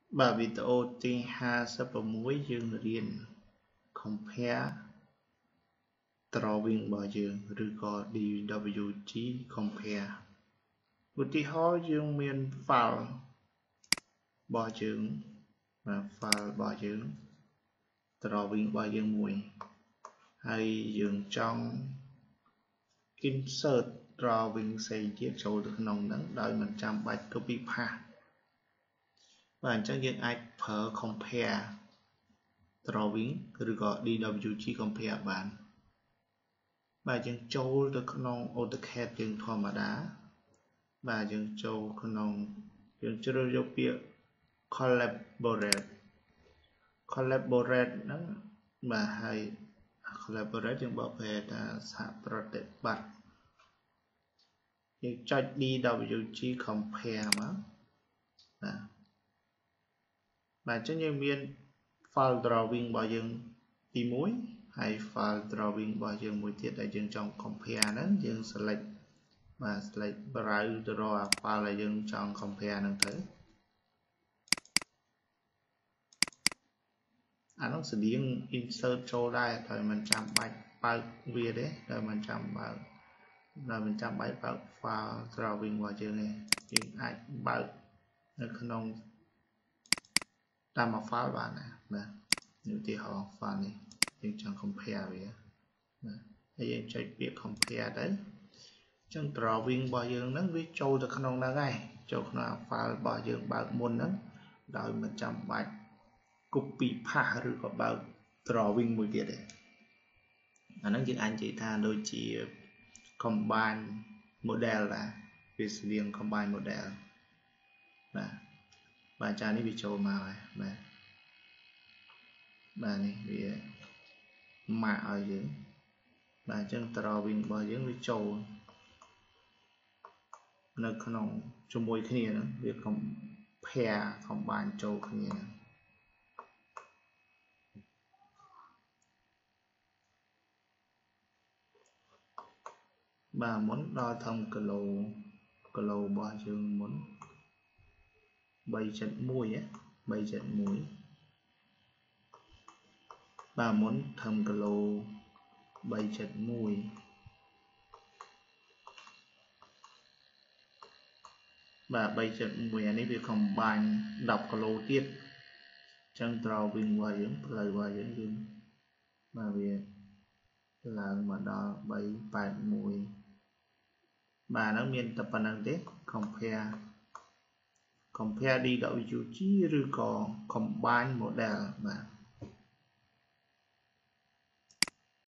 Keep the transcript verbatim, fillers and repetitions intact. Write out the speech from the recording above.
Bà video tí hai sắp vào mũi dương riêng compare drawing bỏ dương rồi có đê vê kép giê compare một tí hóa dương miền file bỏ dương và file bỏ dương drawing bỏ dương mùi hay dương trong insert drawing xây chiếc sâu được nồng nắng đợi mình chăm bạch copy path và chắcយើងអាចប្រើ compare drawing ឬក៏ đê vê kép giê compare បានបាទយើងចូលទៅក្នុង AutoCAD យើងធម្មតាបាទយើងចូលក្នុងយើងជ្រើសយកពាក្យ collaborate collaborate ហ្នឹងបាទហើយ collaborate យើងបកប្រែថាសហប្រតិបត្តិយើងចុច đê vê kép giê compare មកបាទបាទអញ្ចឹងយើងមាន file drawing របស់យើងទីមួយហើយ file drawing របស់យើងមួយទៀតដែលយើងចង់ compare ហ្នឹងយើង select បាទ select browse ទៅរកអា file ដែលយើងចង់ compare ហ្នឹងទៅអានោះស្តៀង insert ចូលដែរតែមិនចាំបាច់បើកវាទេតែមិនចាំបើកតែមិនចាំបាច់បើក file drawing របស់យើងទេយើងអាចបើកនៅក្នុងតាមមួយ file បានណាបាទឧទាហរណ៍ file នេះយើងចង់ compare វាបាទហើយយើងចុចពាក្យ compare ទៅអញ្ចឹង drawing របស់យើងហ្នឹងវាចូលទៅក្នុងហ្នឹងហើយចូលក្នុង file របស់យើងបើកមុនហ្នឹងដោយមិនចាំបាច់ copy path ឬក៏បើក drawing មួយទៀតទេអាហ្នឹងយើងអាចនិយាយថាដូចជា combine model ដែរវាស្តៀង combine model បាទបាទចានេះវាចូលមកហើយបាទបាទនេះវាម៉ាក់ឲ្យយើងបាទអញ្ចឹង drawing របស់យើងវាចូលនៅក្នុងជាមួយគ្នាហ្នឹងវា compare combine ចូលគ្នាបាទមុនដល់ធំគីឡូគីឡូរបស់យើងមុន ba chấm một ហ៎ ba chấm một បាទមុនធំគីឡូ ba chấm một បាទ ba chấm một អានេះវា combine 10គីឡូទៀតអញ្ចឹង drawing របស់យើងផ្លូវរបស់យើងគឺបាទវាឡើងមកដល់ ba tám một បាទហ្នឹងមានតែប៉ុណ្្នឹងទេ compare compare đê vê kép giê ឬក៏ combine model បាទ